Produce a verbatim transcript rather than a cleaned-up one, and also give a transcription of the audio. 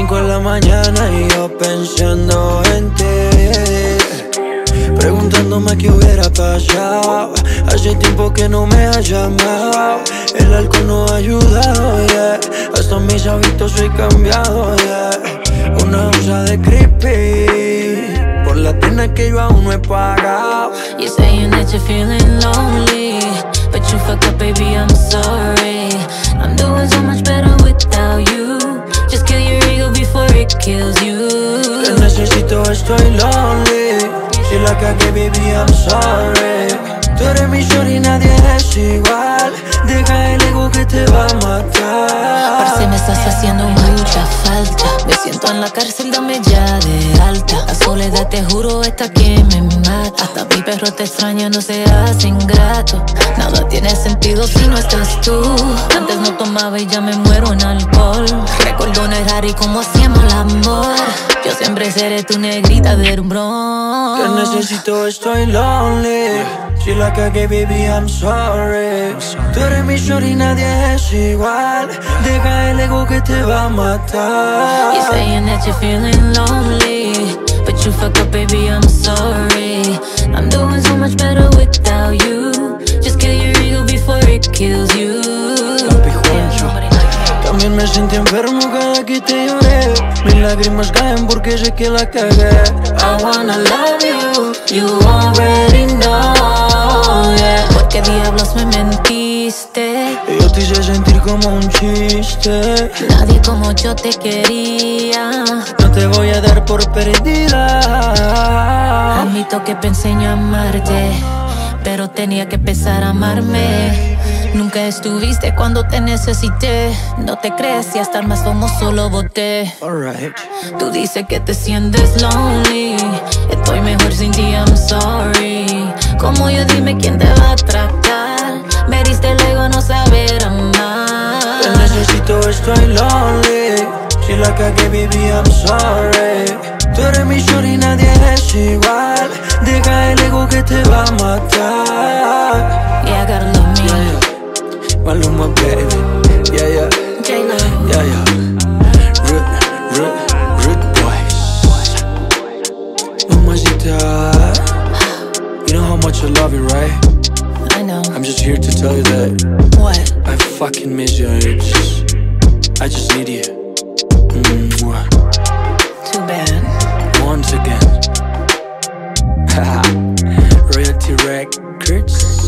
cinco de la mañana y yo pensando en ti, preguntándome qué hubiera pasado. Hace tiempo que no me has llamado. El alcohol no ha ayudado, yeah. Hasta mis hábitos he cambiado, yeah. Una onza de creepy por la pena que yo aún no he pagado. You're saying that you're feeling lonely, but you fucked up, baby, I'm sorry. I'm doing so much better without you. Just kill your ego before it kills you. Te necesito, estoy lonely. Si la cagué, baby, I'm sorry. Tú eres mi shorty, nadie es igual. Deja el ego que te va a matar. Parce, me estás haciendo mucha falta. Me siento en la cárcel, dame ya de alta. La soledad, te juro, está que me mata. Hasta mi perro te extraña, no seas ingrato. Nada tiene sentido si no estás tú. Antes no tomaba y ya me muero en alcohol. Recuerdo no errar y cómo hacíamos el amor. Yo siempre seré tu negrita de rumbrón. Te necesito, estoy lonely. Si la cagué, baby, I'm sorry. Tú eres mi shorty, nadie es igual. Deja el ego que te va a matar. You're saying that you're feeling lonely, but you fucked up, baby, I'm sorry. I'm doing so much better without you. Just kill your ego before it kills you. Papi Juancho. También me sentí enfermo cada que te lloré. Mis lágrimas caen porque sé que la cagué. I wanna love you, you already know, yeah. Porque diablos me mentiste. Yo te hice sentir como un chiste. Nadie como yo te quería. No te voy a dar por perdida. Admito que pensé en amarte, pero tenía que empezar a amarme. Nunca estuviste cuando te necesité. No te crees y hasta el más famoso lo boté. Alright. Tú dices que te sientes lonely. Estoy mejor sin ti, I'm sorry. Como yo, dime quién te va a tratar. Me diste el ego, no saber amar. Te necesito, estoy lonely. Si la cagué, baby, I'm sorry. Tú eres mi shorty, nadie es igual. Deja el ego que te va a matar. Yeah, I gotta love me. Yeah, yeah. Maluma, baby. Yeah, yeah. J-Lo. Yeah, yeah. Rude, rude, rude boys. Mamacita. You know how much I love you, right? I know. I'm just here to tell you that What? I fucking miss you. I just, I just need you. Mwah. Too bad. Once again. Royalty Records.